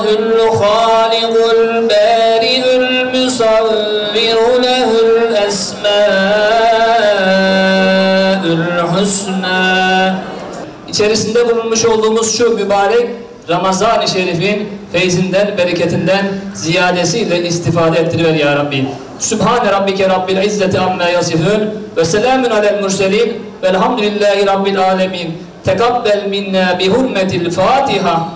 الخالق البارئ المصور له الأسماء الحسنى. İçerisinde bulunmuş olduğumuz şu mübarek Ramazan-ı Şerif'in feyzinden, bereketinden ziyadesiyle istifade ettiriver ya Rabbi. Sübhane Rabbike Rabbil İzzeti amma yasifun ve selamun alel murselin velhamdülillahi Rabbil alemin. Tekabbel minna bi hurmetil Fatiha.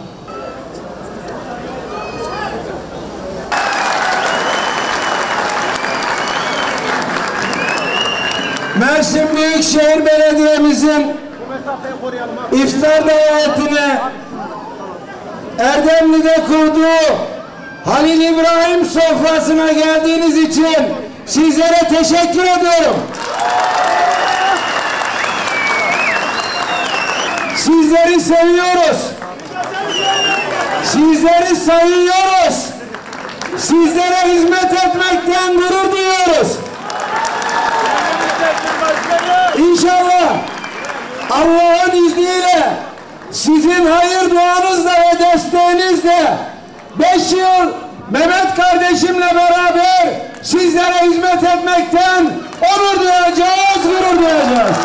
Mersin Büyükşehir Belediye'mizin iftar davetine Erdemli'de kurduğu Halil İbrahim sofrasına geldiğiniz için sizlere teşekkür ediyorum. Sizleri seviyoruz. Sizleri sayıyoruz. Sizlere hizmet etmekten gurur duyuyoruz. İnşallah Allah'ın izniyle sizin hayır duanızla ve desteğinizle 5 yıl Mehmet kardeşimle beraber sizlere hizmet etmekten onur duyacağız, gurur duyacağız.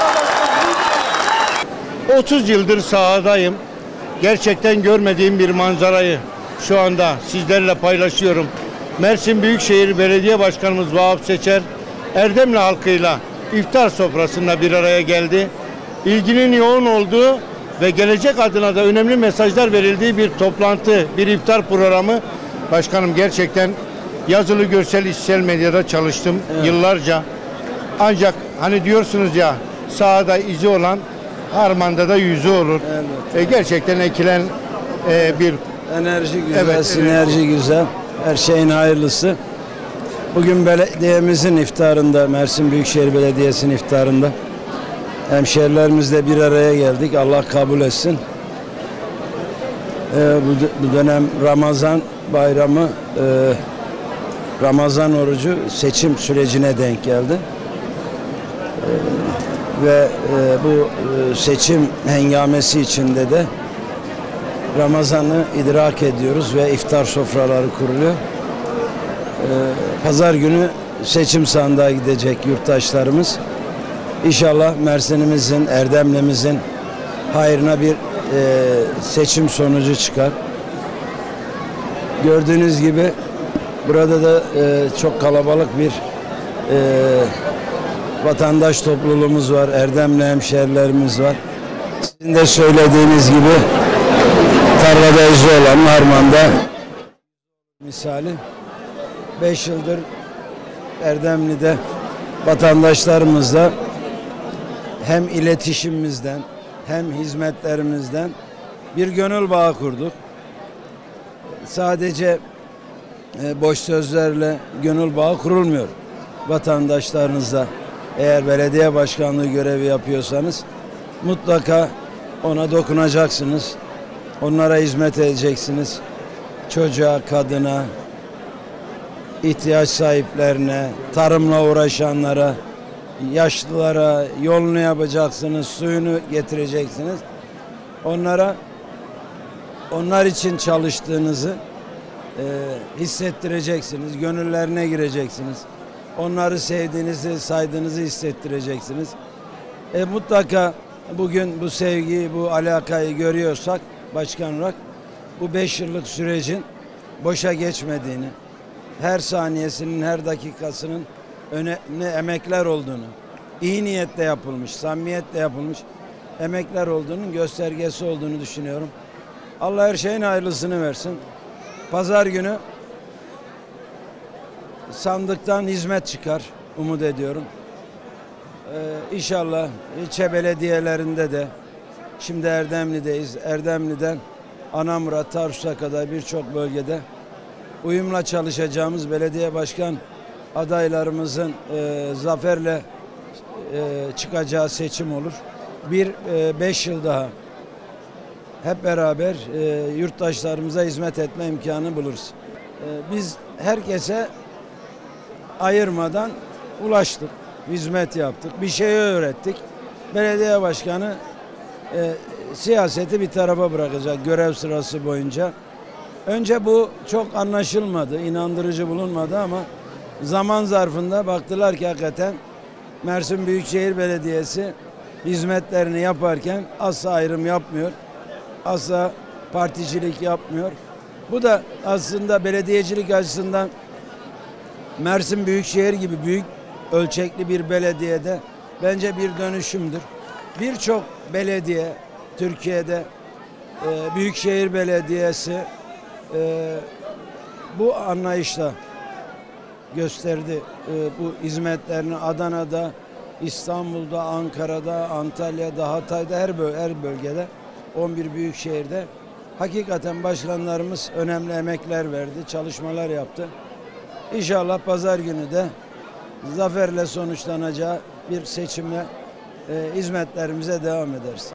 30 yıldır sahadayım. Gerçekten görmediğim bir manzarayı şu anda sizlerle paylaşıyorum. Mersin Büyükşehir Belediye Başkanımız Vahap Seçer, Erdemli halkıyla iftar sofrasında bir araya geldi. İlginin yoğun olduğu ve gelecek adına da önemli mesajlar verildiği bir toplantı, bir iftar programı. Başkanım gerçekten yazılı, görsel, işitsel medyada çalıştım yıllarca. Ancak hani diyorsunuz ya, sahada izi olan harmanda da yüzü olur. Evet. Gerçekten ekilen bir enerji güzel, sinerji güzel. Her şeyin hayırlısı. Bugün belediyemizin iftarında, Mersin Büyükşehir Belediyesi'nin iftarında hemşehrilerimizle bir araya geldik. Allah kabul etsin. Bu dönem Ramazan bayramı, Ramazan orucu seçim sürecine denk geldi. Ve bu seçim hengamesi içinde de Ramazan'ı idrak ediyoruz ve iftar sofraları kuruluyor. Pazar günü seçim sandığa gidecek yurttaşlarımız. İnşallah Mersin'imizin, Erdemli'mizin hayrına bir seçim sonucu çıkar. Gördüğünüz gibi burada da çok kalabalık bir vatandaş topluluğumuz var. Erdemli hemşehrilerimiz var. Sizin de söylediğiniz gibi tarlada izi olan harmanda misali 5 yıldır Erdemli'de vatandaşlarımızla hem iletişimimizden hem hizmetlerimizden bir gönül bağı kurduk. Sadece boş sözlerle gönül bağı kurulmuyor. Vatandaşlarınızla eğer belediye başkanlığı görevi yapıyorsanız mutlaka ona dokunacaksınız. Onlara hizmet edeceksiniz. Çocuğa, kadına, ihtiyaç sahiplerine, tarımla uğraşanlara, yaşlılara yolunu yapacaksınız, suyunu getireceksiniz. Onlar için çalıştığınızı hissettireceksiniz, gönüllerine gireceksiniz. Onları sevdiğinizi, saydığınızı hissettireceksiniz. Mutlaka bugün bu sevgiyi, bu alakayı görüyorsak başkan olarak bu 5 yıllık sürecin boşa geçmediğini, her saniyesinin, her dakikasının önemli emekler olduğunu, iyi niyetle yapılmış, samimiyetle yapılmış emekler olduğunun göstergesi olduğunu düşünüyorum. Allah her şeyin hayırlısını versin. Pazar günü sandıktan hizmet çıkar, umut ediyorum. İnşallah ilçe belediyelerinde de, şimdi Erdemli'deyiz, Erdemli'den Anamur'a, Tarsus'a kadar birçok bölgede uyumla çalışacağımız belediye başkan adaylarımızın zaferle çıkacağı seçim olur. 5 yıl daha hep beraber yurttaşlarımıza hizmet etme imkanı buluruz. Biz herkese ayırmadan ulaştık, hizmet yaptık, bir şey öğrettik. Belediye başkanı siyaseti bir tarafa bırakacak görev sırası boyunca. Önce bu çok anlaşılmadı, inandırıcı bulunmadı ama zaman zarfında baktılar ki hakikaten Mersin Büyükşehir Belediyesi hizmetlerini yaparken asla ayrım yapmıyor, asla particilik yapmıyor. Bu da aslında belediyecilik açısından Mersin Büyükşehir gibi büyük ölçekli bir belediyede bence bir dönüşümdür. Birçok belediye Türkiye'de Büyükşehir Belediyesi bu anlayışla gösterdi bu hizmetlerini Adana'da, İstanbul'da, Ankara'da, Antalya'da, Hatay'da her bölgede 11 büyük şehirde hakikaten başkanlarımız önemli emekler verdi, çalışmalar yaptı. İnşallah pazar günü de zaferle sonuçlanacağı bir seçimle hizmetlerimize devam ederiz.